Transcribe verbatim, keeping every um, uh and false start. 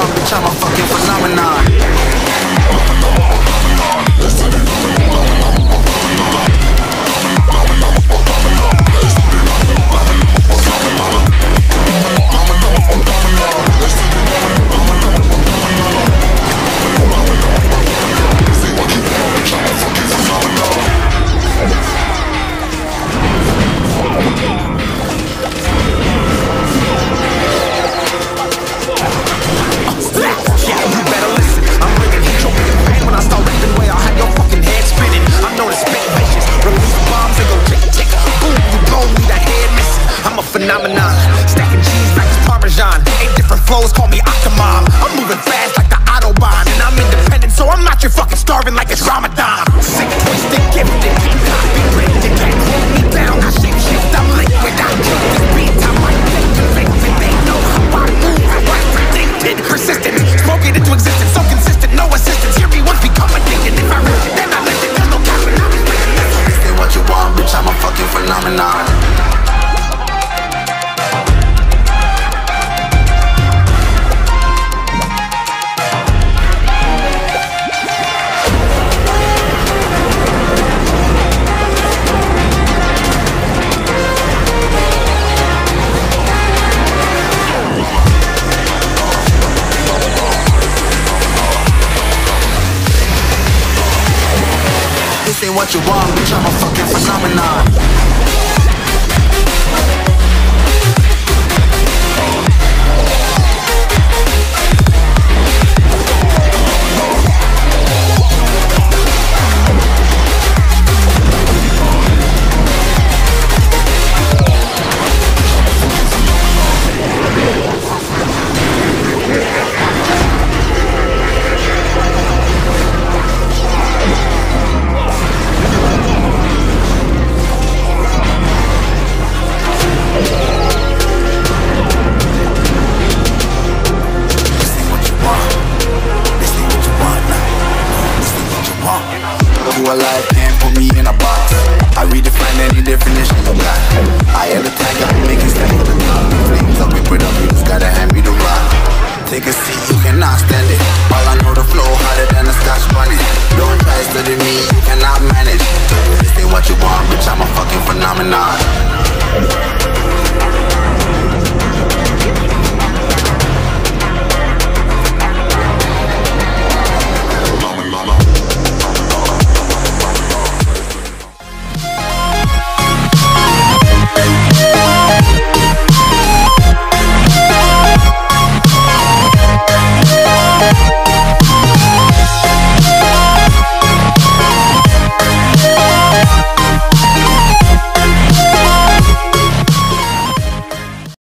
want, bitch, I'm a fucking phenomenon. Phenomenon, stacking cheese like it's Parmesan. Eight different flows, call me Octomom. I'm moving fast like the Autobahn, and I'm independent, so I'm not your fucking starving like it's Ramadan. Sick, twisted, gifted, can't copy, printed, can't hold me down. I shape shift, I'm liquid, I kill this beat. I might get convicted, they know how I move. I was predicted, persistent, spoke it into existence, so consistent, no assistance. Hear me once, become addicted. If I risk it, then I lift it. There's no capping, I'm expecting. Say what you want, bitch, I'm a fucking phenomenon. This ain't what you want, bitch, I'm a fucking phenomenon.